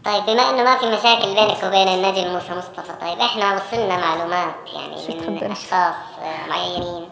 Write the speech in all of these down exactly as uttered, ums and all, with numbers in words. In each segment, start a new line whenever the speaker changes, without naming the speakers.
طيب بما انه ما في مشاكل بينك وبين النجم موسى مصطفى، طيب احنا وصلنا معلومات يعني من اشخاص معينين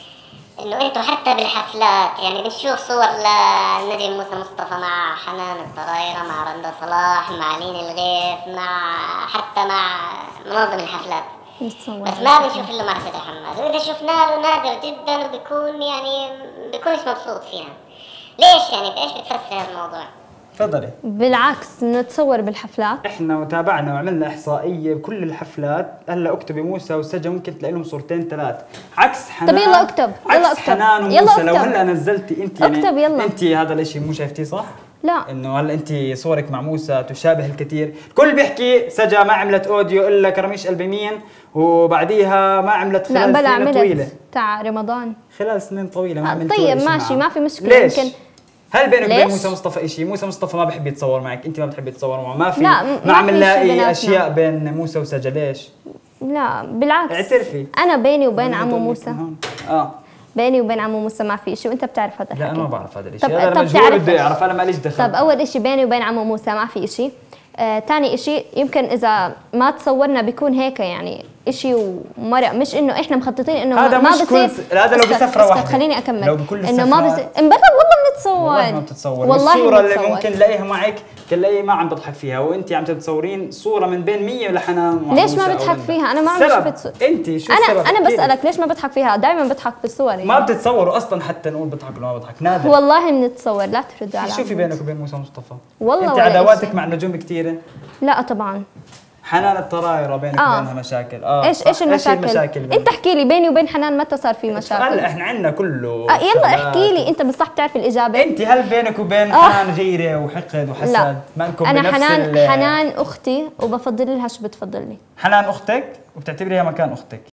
انه انتوا حتى بالحفلات يعني بنشوف صور للنجم موسى مصطفى مع حنان الطرايرة، مع رندا صلاح، مع لين الغيث، مع حتى مع منظم الحفلات، بس ما بنشوف الا مع فتح حماد، واذا شفنا له نادر جدا وبيكون يعني بيكونش مبسوط فيها. ليش يعني بايش بتفسر هذا الموضوع؟
تفضلي.
بالعكس نتصور بالحفلات.
احنا تابعنا وعملنا احصائيه بكل الحفلات، هلا اكتبي موسى وسجا ممكن تلاقي لهم صورتين ثلاث، عكس حنان.
طب يلا اكتب،
يلا
يلا
اكتب
اكتب
حنان وموسى. لو هلا نزلتي انت يعني
اكتب يلا.
انت هذا الشيء مو شايفتيه صح؟
لا
انه هلا انت صورك مع موسى تشابه الكثير، الكل بيحكي سجا ما عملت اوديو الا كرميش قلبي مين، وبعديها ما عملت خلال
لا
سنين طويله
تاع رمضان،
خلال سنين طويله ما عملت.
طيب ماشي ما في مشكله.
ليش؟
يمكن
هل بينك وبين موسى مصطفى شيء؟ موسى مصطفى ما بحب يتصور معك، انت ما بتحبي تتصور معه، ما في
لا
ما عم نلاقي اشياء بين موسى وسجا. ليش؟
لا بالعكس
اعترفي.
انا بيني وبين عمو موسى
اه
بيني وبين عمو موسى ما في شيء، وانت بتعرف هذا الحكي.
لا انا ما بعرف هذا الشيء، هذا مجهول بدي اعرف، انا ماليش دخل.
طب اول شيء بيني وبين عمو موسى ما في شيء. آه، تاني شيء يمكن اذا ما تصورنا بيكون هيك يعني شيء ومرق، مش انه احنا مخططين انه
هذا
ما
مش
بصير.
هذا لو بسفره واحده
خليني اكمل.
لو بكل
انه ما بصير امبارح والله بنتصور،
والله ما بتتصور.
والله
الصوره اللي ممكن نلاقيها معك تلاقي ما عم بضحك فيها، وانت عم تتصورين صوره من بين مية لحنان.
ليش ما بضحك فيها؟ انا ما عم بتصور.
انت شو
انا
السبب؟
انا بسالك ليش ما بضحك فيها؟ دائما بضحك بالصور يعني.
ما بتتصوروا اصلا حتى نقول بضحك ولا ما بضحك، نادر.
والله بنتصور، لا تردوا على.
شو في بينك وبين موسى مصطفى؟
والله
انت عداواتك مع النجوم كثيره؟
لا طبعا.
حنان الطرايرة بينك
آه.
وبينها مشاكل. اه
ايش ايش المشاكل؟
المشاكل
انت احكي لي بيني وبين حنان متى صار في مشاكل؟
هلا احنا عندنا كله.
آه يلا احكي لي، انت بالصح بتعرف الاجابه.
انت هل بينك وبين
آه.
حنان غيره وحقد وحسد؟
لا
ما انكم
انا
بنفس
حنان حنان اختي وبفضل لها شو بتفضلني.
حنان اختك وبتعتبريها مكان اختك.